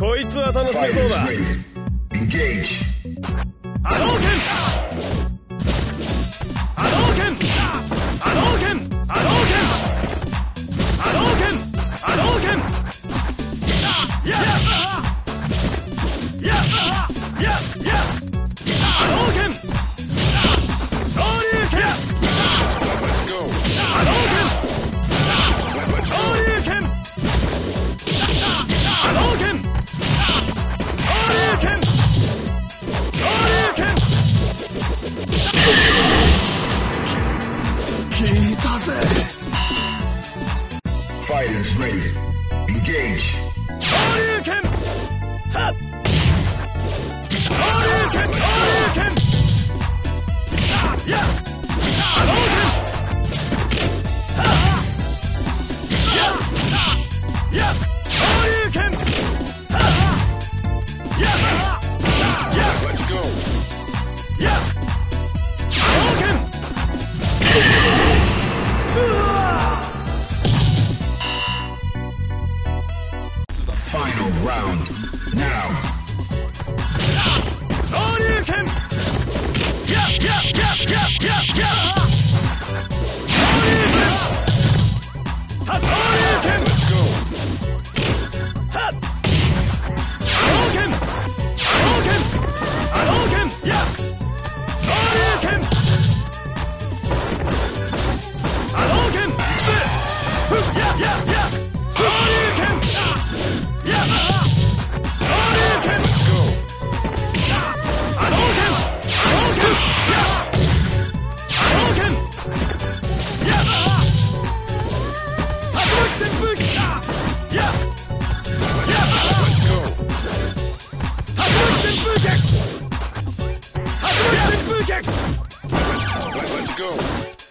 こいつは楽しめそうだ。波動拳、波動拳、波動拳、波動拳、波動拳、波動拳、やっやっやっやっ波動拳、昇竜拳、波動拳、昇竜拳、波動拳、昇竜拳、昇竜拳。聞いたぜ。 Fighters ready. Engage. 昇竜拳、はっ。昇竜拳、昇竜拳。やっ。波動拳。はっ。やっ。やっ。昇竜拳。はっ。やっ。やっ。 Let's go. やっ。波動拳。うわ。 Final round. Now. 昇竜拳。やっやっやっやっやっやっ。昇竜拳。はっ、昇竜拳。 Let's go. はっ。波動拳。波動拳。波動拳。やっ。昇竜拳。波動拳。ふっ。やっやっやっ。昇竜拳。やっ。昇竜拳。 Let's go. 波動拳。波動拳。やっ。波動拳。やっ。竜巻旋風機。やっ。やっ。 Let's go. 竜巻旋風脚。竜巻旋風脚。 Let's go.